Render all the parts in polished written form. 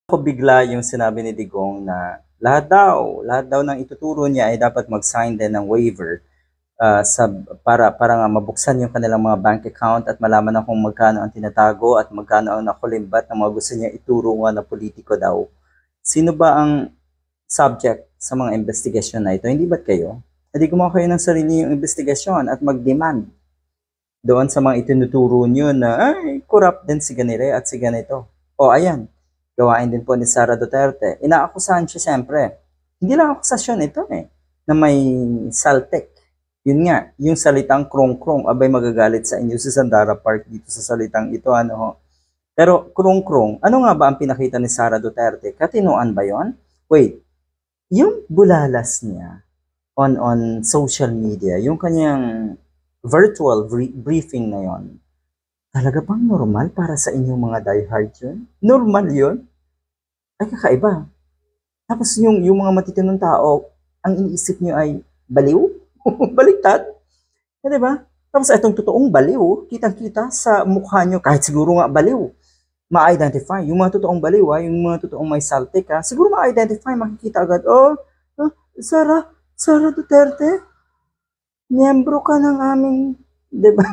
Ko bigla yung sinabi ni Digong na lahat daw ng ituturo niya ay dapat mag-sign din ng waiver para nga mabuksan yung kanilang mga bank account at malaman na kung magkano ang tinatago at magkano ang nakulimbat ng mga gusto niya ituro nga na politiko daw. Sino ba ang subject sa mga investigasyon na ito? Hindi ba't kayo? Hindi gumawa kayo ng sarili yung investigasyon at mag-demand doon sa mga itinuturo niyo na ay corrupt din si ganire at si ganito. O ayan, gawain din po ni Sara Duterte. Inaakusahan siya siyempre. Hindi lang akusasyon ito na may saltek. Yun nga, yung salitang krong-krong, abay magagalit sa inyo si Sandara Park dito sa salitang ito, ano ho. Pero krong-krong, ano nga ba ang pinakita ni Sara Duterte? Katinoan ba yon? Wait, yung bulalas niya on social media, yung kanyang virtual briefing na yon, talaga bang normal para sa inyong mga diehard yun? Normal yun? Ay kakaiba. Tapos yung mga matitinong tao, ang iniisip niyo ay baliw? Baliktad? Di ba? Tapos itong totoong baliw, kitang-kita sa mukha niyo, kahit siguro nga baliw, ma-identify. Yung mga totoong baliw, yung mga totoong may saltik, siguro ma-identify, makikita agad, Sara Duterte, miyembro ka ng aming, di ba?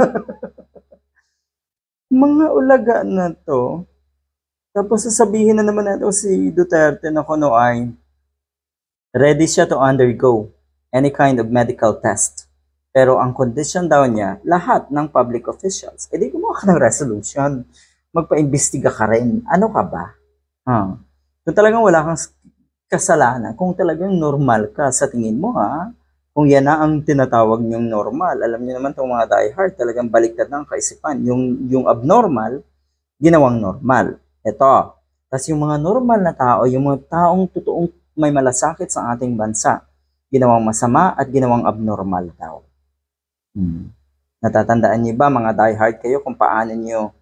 Mga ulaga na to. Tapos sasabihin na naman natin si Duterte na kuno ay ready siya to undergo any kind of medical test. Pero ang condition daw niya, lahat ng public officials, di gumawa ka ng resolution. Magpa-imbestiga ka rin. Ano ka ba? Kung talagang wala kang kasalanan, kung talagang normal ka sa tingin mo kung yan na ang tinatawag niyong normal, alam niyo naman itong mga diehard, talagang baliktad ng kaisipan. Yung abnormal, ginawang normal. Ito. Tapos yung mga normal na tao, yung mga taong totoong may malasakit sa ating bansa, ginawang masama at ginawang abnormal daw. Natatandaan niyo ba mga diehard kayo kung paano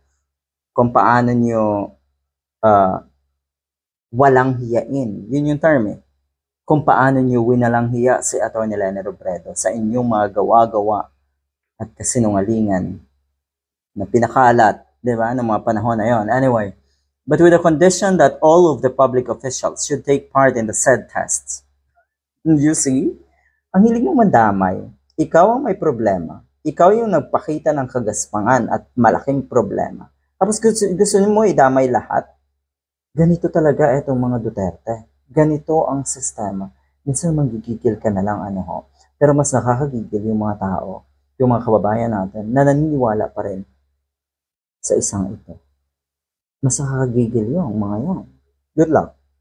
niyo walang hiyain? Yun yung term kung paano niyo winalang hiya si Atty. Leni Robredo sa inyong mga gawa-gawa at kasinungalingan na pinakalat, di ba, ng mga panahon na yon. Anyway, but with the condition that all of the public officials should take part in the said tests. You see? Ang hiling mo mandamay, ikaw ang may problema. Ikaw yung nagpakita ng kagaspangan at malaking problema. Tapos gusto mo idamay lahat? Ganito talaga itong mga Duterte. Ganito ang sistema. Minsan magigigil ka na lang Pero mas nakakagigil yung mga tao, yung mga kababayan natin na naniniwala pa rin sa isang ito. Mas nakakagigil yung mga yan. Good luck.